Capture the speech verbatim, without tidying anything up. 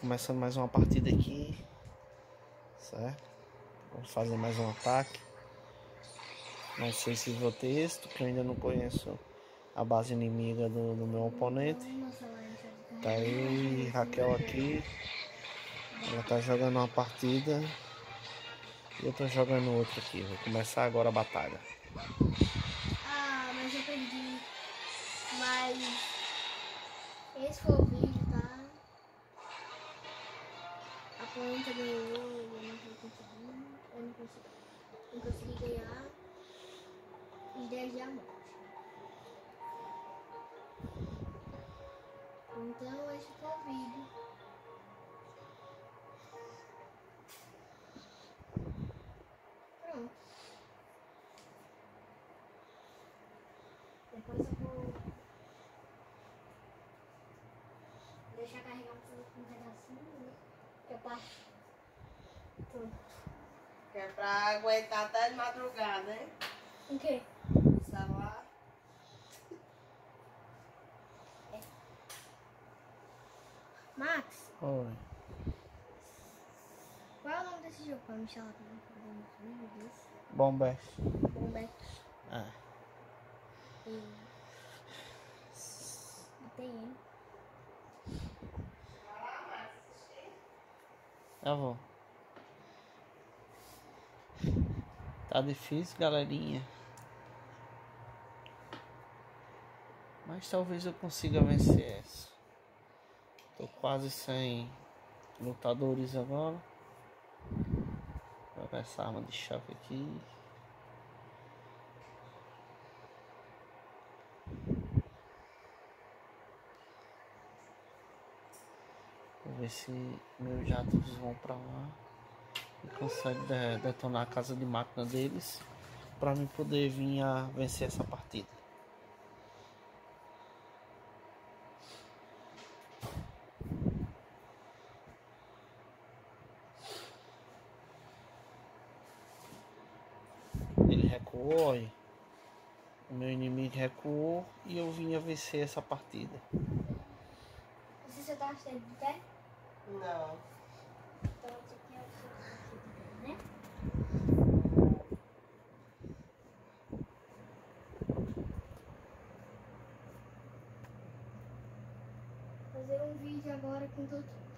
Começando mais uma partida aqui, certo? Vamos fazer mais um ataque. Não sei se vou ter êxito, porque eu ainda não conheço a base inimiga do, do meu oponente. Tá eu e Raquel aqui. Ela tá jogando uma partida e eu tô jogando outra aqui. Vou começar agora a batalha. Ah, mas eu perdi. Mas esse foi o vídeo, tá? A planta ganhou, eu não vou conseguir. Eu não consegui, não consegui ganhar os dez diamantes. Então esse foi o vídeo. Pronto. Depois eu vou deixar carregar um pedacinho, né? Que eu passo tudo. Que é pra aguentar até de madrugada, hein? O quê? O celular. É. Max, Oi. qual é o nome desse jogo pra me instalar também? Bombest. Bombet. É. E... Tem ele. Eu vou. Tá difícil, galerinha. Mas talvez eu consiga vencer essa. Tô quase sem lutadores agora. Vou jogar essa arma de choque aqui. Vou ver se meus jatos vão pra lá e conseguem de detonar a casa de máquina deles pra mim poder vir a vencer essa partida. Ele recuou, olha. O meu inimigo recuou e eu vim a vencer essa partida. Você já tá cheio de pé? Não. Então esse aqui é o seu, né? Fazer um vídeo agora com tudo.